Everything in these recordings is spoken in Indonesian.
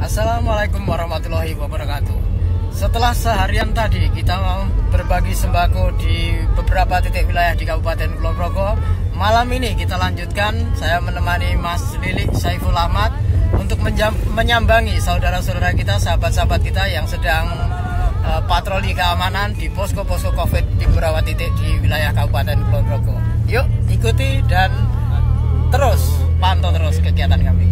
Assalamualaikum warahmatullahi wabarakatuh. Setelah seharian tadi kita berbagi sembako di beberapa titik wilayah di Kabupaten Kulon Progo, malam ini kita lanjutkan. Saya menemani Mas Lilik Saiful Ahmad untuk menyambangi saudara-saudara kita, sahabat-sahabat kita yang sedang patroli keamanan di posko-posko COVID di beberapa titik di wilayah Kabupaten Kulon Progo. Yuk ikuti dan terus pantau terus kegiatan kami.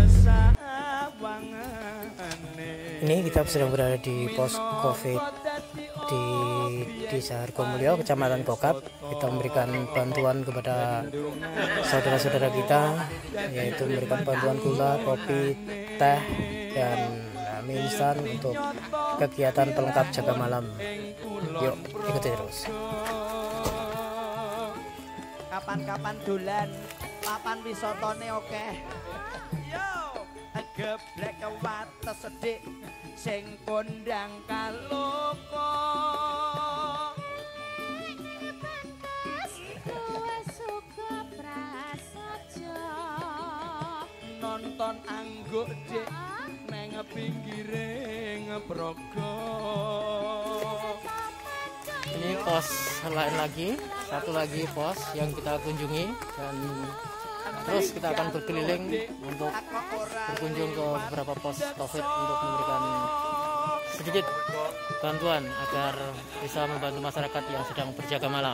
Ini kita sedang berada di pos COVID di Desa Hargomulyo, Kecamatan Kokap. Kita memberikan bantuan kepada saudara-saudara kita, yaitu memberikan bantuan gula, kopi, teh, dan mie instan untuk kegiatan pelengkap jaga malam. Yuk ikuti terus. Kapan-kapan dolan, papan wisatane oke. Yo, geblek wates sedik sing kondang kaloko. Suka prasaja nonton angguk dik neng pinggire ngeprogo. Ini pos lain lagi, satu lagi pos yang kita kunjungi, dan terus kita akan berkeliling untuk berkunjung ke beberapa pos COVID untuk memberikan sedikit bantuan agar bisa membantu masyarakat yang sedang berjaga malam.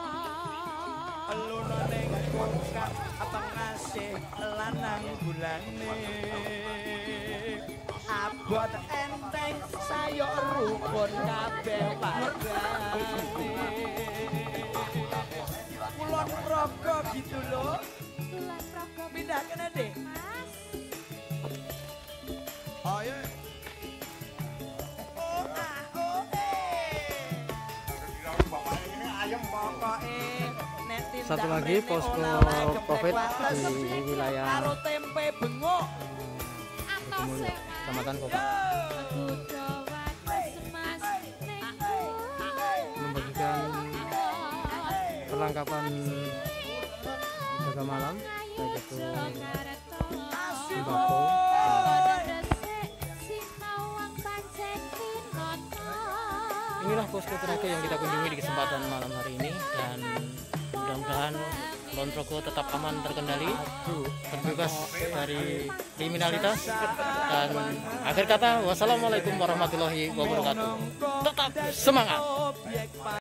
Abot enteng sayo rukun kabeh wargane. Kulon Progo gitu loh. Kulon Progo pindah kene deh. Mas. Ayo. Oh ah oh ayam pokoke nek tindak. Satu lagi posko COVID di wilayah karo tempe bengok. Kecamatan Kokap, membagikan perlengkapan jaga malam, baik itu sembako. Inilah posko terakhir yang kita kunjungi di kesempatan malam hari ini, dan mudah-mudahan Kulon Progo tetap aman terkendali, terbebas dari kriminalitas, dan akhir kata wassalamualaikum warahmatullahi wabarakatuh. Tetap semangat.